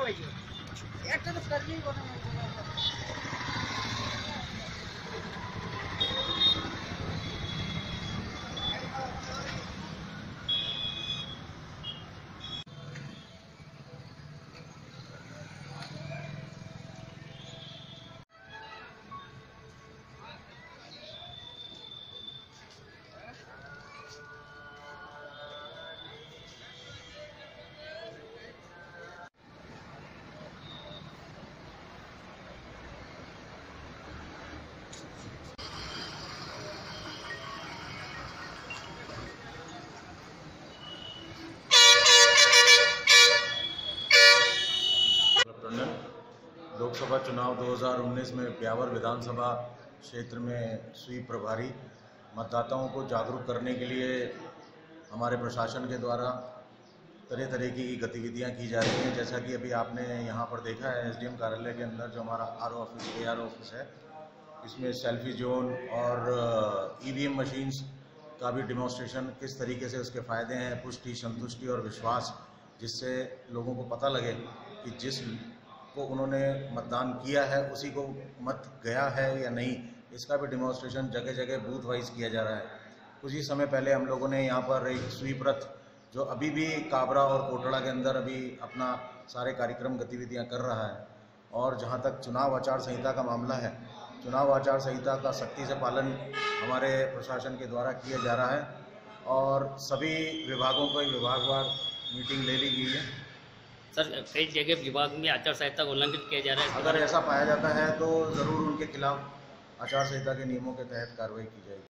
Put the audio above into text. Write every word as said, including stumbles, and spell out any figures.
लोकसभा चुनाव दो हज़ार उन्नीस में ब्यावर विधानसभा क्षेत्र में स्वीप प्रभारी मतदाताओं को जागरूक करने के लिए हमारे प्रशासन के द्वारा तरह तरह की गतिविधियां की जा रही हैं। जैसा कि अभी आपने यहां पर देखा है, एसडीएम कार्यालय के अंदर जो हमारा आरओ ऑफिस एआर ऑफिस है, इसमें सेल्फी जोन और ईवीएम मशीन्स का भी डिमॉन्स्ट्रेशन, किस तरीके से उसके फ़ायदे हैं, पुष्टि, संतुष्टि और विश्वास, जिससे लोगों को पता लगे कि जिस को उन्होंने मतदान किया है उसी को मत गया है या नहीं, इसका भी डिमॉन्स्ट्रेशन जगह जगह बूथ वाइज किया जा रहा है। कुछ ही समय पहले हम लोगों ने यहाँ पर एक स्वीप रथ, जो अभी भी काबरा और कोटड़ा के अंदर अभी अपना सारे कार्यक्रम गतिविधियाँ कर रहा है, और जहाँ तक चुनाव आचार संहिता का मामला है, चुनाव आचार संहिता का सख्ती से पालन हमारे प्रशासन के द्वारा किया जा रहा है और सभी विभागों को विभागवार मीटिंग ले ली गई है। सर, कई जगह विभाग में आचार संहिता का उल्लंघन किया जा रहा है। अगर ऐसा पाया जाता है तो ज़रूर उनके खिलाफ आचार संहिता के नियमों के तहत कार्रवाई की जाएगी।